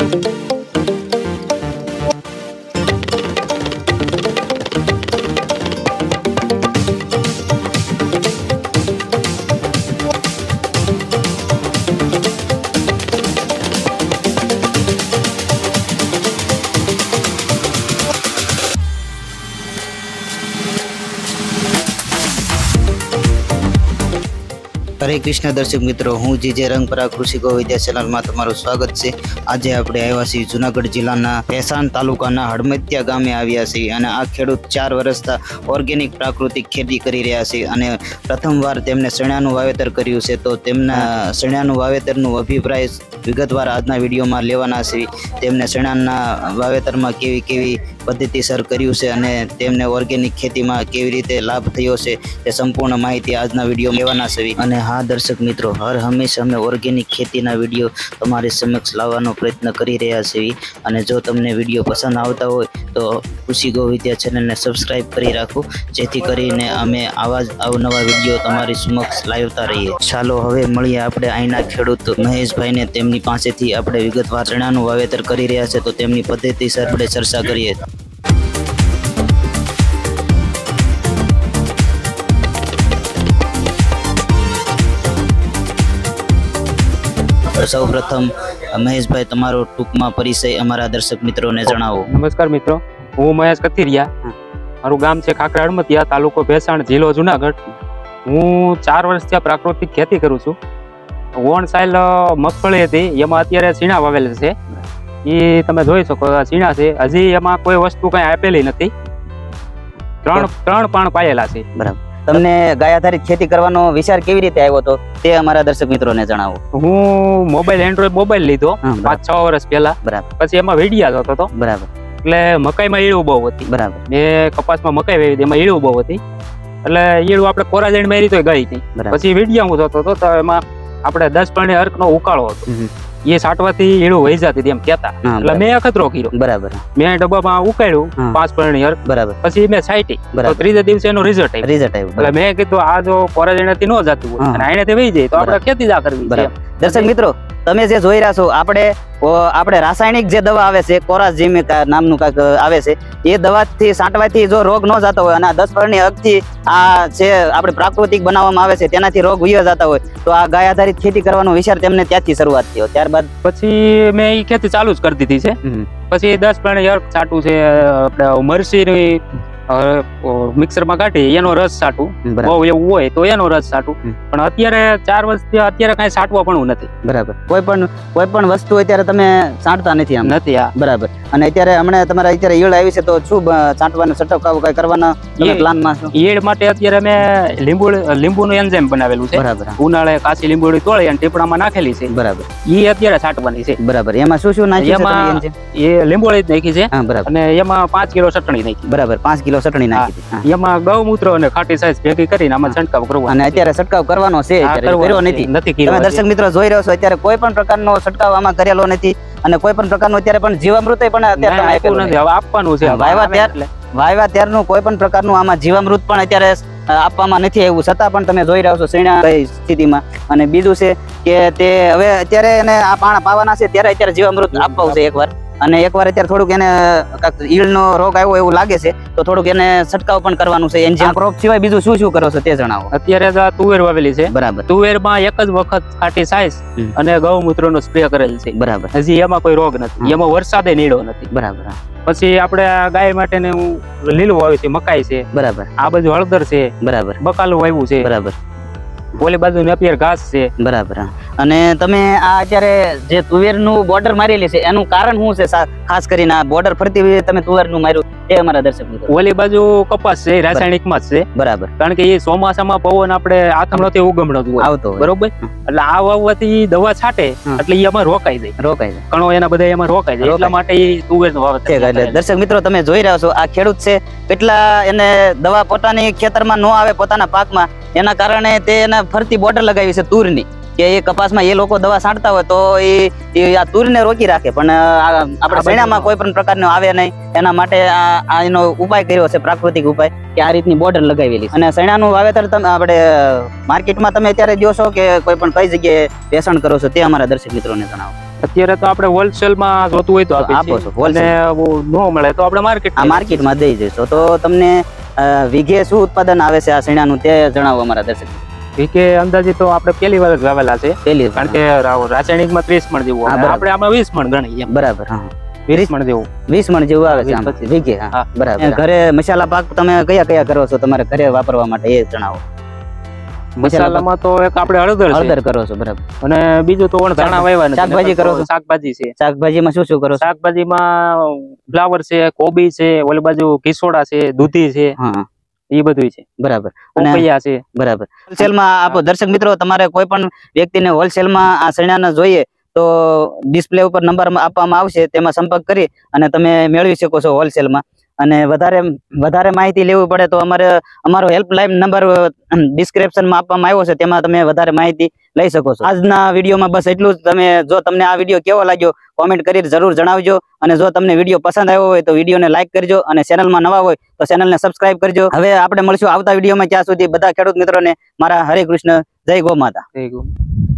हरे कृष्ण दर्शक मित्रों, हूँ जीजे रंगपरा कृषि गौ विद्या चैनल में तमारुं स्वागत है। आज आपणे आव्या छीए जूनागढ़ जिल्लाना भેसाण तालुकाना हड़मतिया गामे आव्या छीए अने आ खेडूत 4 वर्षथी ऑर्गेनिक प्राकृतिक खेती करी रह्या छे अने प्रथमवार तेमणे चणानुं वावेतर कर्युं छे। तो तेमना चणानुं वावेतरनुं अभिप्राय विगतवार आजना विडियो में लेवाना छे। तेमणे चणाना वावेतरमां केवी केवी पद्धतिसर कर्युं छे अने तेमणे ऑर्गेनिक खेती में केवी रीते लाभ थयो छे ते संपूर्ण माहिती आजना विडियो में लेवाना छे। अने हाँ दर्शक मित्रों, हर हमेशा अमे ऑर्गेनिक खेतीना विडियो तमारी समक्ष लावવાનો प्रयत्न करी रह्या छीए अने जो तमने विडियो पसंद आवता होय तो कृषि गौ विद्या चैनल ने सब्सक्राइब करी राखो, जेथी करीने अमे आवा अवनवा विडियो तमारी समक्ष लावता रहीए। चालो हवे मळीए आपणे आईना खेडूत महेशभाई ने तेमनी पासेथी आपणे विगतवार चणानुं वावेतर करी रह्या छे तो तेमनी पद्धतिसर आपणे चर्चा करीए। सौ प्रथम महेशभाई तमारो टूंकमां परिचय अमारा दर्शक मित्रों ने जणावो। नमस्कार मित्रों, हूँ महेश कथिरिया, मारू गाम छे खाखरा हड़मतिया, तालुको भेसाण, जिल्लो जूनागढ़। हूँ 4 वर्षथी प्राकृतिक खेती करूं छुं। वण साइल मगफળી हती, एमां अत्यारे छीणा वावेला छे। ई तमे जोई शको छीणा छे, हजी एमां कोई वस्तु कांई आपेली नथी। त्रण पाण पायेला छे। बराबर। तमने गाय आधारित खेती करवानो विचार केवी रीते आव्यो तो ते अमारा दर्शक मित्रों ने जणावो। हूँ मोबाइल एंड्रॉइड मोबाइल लीधो 5-6 वर्ष पहेला। बराबर। पछी एमां वेडिया जोतो तो। बराबर। એટલે મકાઈમાં ઈળું બહુ હતી। બરાબર। મે કપાસમાં મકાઈ વાવી હતી, એમાં ઈળું બહુ હતી, એટલે ઈળું આપણે કોરાજણ મારી તો ગઈ નહીં। પછી વેડિયા હું જોતો તો એમાં આપણે 10 પાણી અર્કનો ઉકાળો હતો, એ સાટવાથી ઈળું વહી જતી હતી એમ કહેતા, એટલે મેં અખતરો કર્યો। બરાબર। મેં ડબ્બામાં ઉકાળ્યું 5 પાણી અર્ક। બરાબર। પછી મેં છાંટી તો ત્રીજે દિવસે એનો રિઝલ્ટ આવ્યો। એટલે મેં કીધું આ જો કોરાજણથી ન જતું હોય અને આઈનેથી વહી જાય તો આપણે ખેતી જ કરવી છે। દર્શક મિત્રો, તમે જે જોઈ રહ્યા છો આપણે રાસાયણિક જે દવા આવે છે કોરાજીમ નામનું કાંઈક આવે છે, એ દવાથી સાંટવાથી જો રોગ ન જતો હોય અને 10 પાણી અર્કથી આ જે આપણે પ્રાકૃતિક બનાવવામાં આવે છે તેનાથી રોગ વહી જતા હોય તો આ ગાય આધારિત ખેતી કરવાનો વિચાર તેમને ત્યાંથી શરૂઆત થયો। ત્યારબાદ પછી મેં એ ખેતી ચાલુ જ કરી દીધી છે। પછી 10 પાણી અર્ક છાંટું છે, આપણે મરચીની મિક્સર માં કાઢી એનો રસ છાંટું, બહુ એવું હોય તો એનો રસ છાંટું, પણ અત્યારે 4 વર્ષથી અત્યારે કઈ છાંટવા પણ નથી। બરાબર। કોઈ પણ વસ્તુ અત્યારે તમે છાંટતા નથી આમ? નથી। હા, બરાબર। અને અત્યારે હમણે તમારે અત્યારે ઈયળ આવી છે તો શું છાંટવાનો છંટકાવ કઈ કરવાના પ્લાનમાં છો? ઈયળ માટે અત્યારે મેં લીંબુનું એન્ઝાઇમ બનાવેલું છે। બરાબર। ઉનાળે કાચી લીંબુડી તોડી અને ટીપણામાં નાખેલી છે। બરાબર। ઈ અત્યારે છાંટવાની છે। બરાબર। એમાં શું નાખ્યું છે? એમાં એ લીંબોળી જ નાખી છે। હા, બરાબર। અને એમાં 5 કિલો ચટણી નાખી। બરાબર। 5 કિલો ચટણી નાખી છે। એમાં ગૌમૂત્ર અને ખાટી સાઈઝ ભેગી કરીને આમાં છંટકાવ કરવાનો અને અત્યારે છંટકાવ કરવાનો છે। અત્યારે કર્યો નથી। તમે દર્શક મિત્રો જોઈ રહ્યો છો, અત્યારે કોઈ પણ પ્રકારનો છંટકાવ આમાં કરેલો નથી અને કોઈ પણ પ્રકારનું અત્યારે પણ જીવામૃત પણ અત્યારે આપ્યું નથી। હવે આપવાનું છે। વાવ્યા ત્યારનું કોઈ પણ પ્રકારનું આમાં જીવામૃત પણ અત્યારે આપવામાં નથી આવ્યું, છતાં પણ તમે જોઈ રહ્યો છો શેણા સ્થિતિમાં। અને બીજું છે કે તે હવે અત્યારે એને આ પાણા પાવાના છે ત્યારે અત્યારે જીવામૃત આપવું છે એકવાર, અને એકવાર અત્યારે થોડુંક એને ઈળનો રોગ આવ્યો એવું લાગે છે તો થોડુંક એને છંટકાવ પણ કરવાનું છે। એન્જિન ક્રોપ સિવાય બીજું શું કરો છો તે જણાવો। અત્યારે તુવેર વાવેલી છે। બરાબર। તુવેરમાં એક જ વખત ખાટી સાઈઝ અને ગૌમૂત્રનો સ્પ્રે કરેલ છે। બરાબર। હજી એમાં કોઈ રોગ નથી, એમાં વરસાદે નીડો નથી। બરાબર। પછી આપણે ગાય માટે લીલું વાવ્યું છે, મકાઈ છે। બરાબર। આ બાજુ હળદર છે। બરાબર। બકાલું વાવ્યું છે। બરાબર। ઓલી બાજુ નેપિયર ઘાસ છે। બરાબર। અને તમે આ અત્યારે જે તુવેરનું બોર્ડર મારેલી છે એનું કારણ શું છે? ખાસ કરીને આ બોર્ડર ફરતી તમે તુવેરનું માર્યું એ અમારા દર્શક મિત્રો? ઓલી બાજુ કપાસ છે, રાસાયણિકમાં જ છે। બરાબર। કારણ કે એ ચોમાસામાં પવન આપણે આથમણોથી ઉગમણો આવતો, બરોબર, એટલે આ વાવવાથી દવા છાંટે એટલે એ એમાં રોકાઈ જાય કણો એના બધા એમાં રોકાઈ જાય, એટલા માટે એ તુવેરનું વાવેતર। દર્શક મિત્રો, તમે જોઈ રહ્યા છો આ ખેડૂત છે, કેટલા એને દવા પોતાની ખેતરમાં ન આવે પોતાના પાકમાં, એના કારણે તે એને ફરતી બોર્ડર લગાવી છે તુરની, કે એ કપાસમાં એ લોકો દવા છાંટતા હોય તો એ આ તુરને રોકી રાખે, પણ આપણે શેણામાં કોઈ પણ પ્રકારનો આવે નહીં, એના માટે આ એનો ઉપાય કર્યો છે, પ્રાકૃતિક ઉપાય, કે આ રીતની બોર્ડર લગાવેલી। અને શેણાનું વાવેતર તમે આપણે માર્કેટમાં તમે અત્યારે જો છો કે કોઈ પણ કઈ જગ્યાએ વેચાણ કરો છો તે અમારા દર્શક મિત્રોને જણાવો। અત્યારે તો આપણે હોલસેલ માં જોતું હોય તો આપો આપીએ છો, છીએ. અને નો મળે તો આપણે માર્કેટ આ માર્કેટમાં દઈ દેશો. તો તમને વીઘે શું ઉત્પાદન આવે છે આ શેણાનું તે જણાવો અમારા દર્શક. કે અંદાજે તો આપણે પહેલી વાર જ વાવેલા છે, પેલી કારણ કે રાસાયણિક માં 30 મણ જેવું હા, આવે. બરાબર. આપણે આમાં 20 મણ ગણીએ એમ. બરાબર. હા 20 મણ જેવું 20 મણ જેવું આવે છે 20 આમ વીઘે. હા હા. બરાબર. ઘરે મસાલા પાક તમે કયા કયા કરો છો તમારે ઘરે વાપરવા માટે એ જણાવો. મસાલામાં તો એક આપણે હળદર છે હળદર કરો છો. બરાબર. અને બીજું તો ધાણા વાવ્યા નથી. શાકભાજી કરો છો? શાકભાજી છે. શાકભાજીમાં શું શું કરો છો? શાકભાજીમાં ફ્લાવર છે, કોબી છે, ઓલી બાજુ કિસોડા છે, દૂધી છે, હા એ બધું છે. બરાબર. અને પોપૈયા છે. બરાબર. હોલસેલમાં આપો દર્શક મિત્રો, તમારે કોઈ પણ વ્યક્તિને હોલસેલમાં આ શેણાના જોઈએ તો ડિસ્પ્લે ઉપર નંબર આપવામાં આવશે, તેમાં સંપર્ક કરી અને તમે મેળવી શકો છો હોલસેલમાં. અને વધારે માહિતી લેવી પડે તો અમારો હેલ્પલાઇન નંબર ડિસ્ક્રિપ્શનમાં આપવામાં આવ્યો છે, તેમાં તમે વધારે માહિતી લઈ શકો છો. આજના વિડીયોમાં બસ એટલું જ. જો તમને આ વિડીયો કેવો લાગ્યો કોમેન્ટ કરી જરૂર જણાવજો. અને જો તમને વિડીયો પસંદ આવ્યો હોય તો વિડીયોને લાઈક કરજો, અને ચેનલમાં નવા હોય તો ચેનલને સબસ્ક્રાઇબ કરજો. હવે આપણે મળશું આવતા વિડીયોમાં. ત્યાં સુધી બધા ખેડૂત મિત્રોને મારા હરે કૃષ્ણ. જય ગો માતા. થઈ ગયું.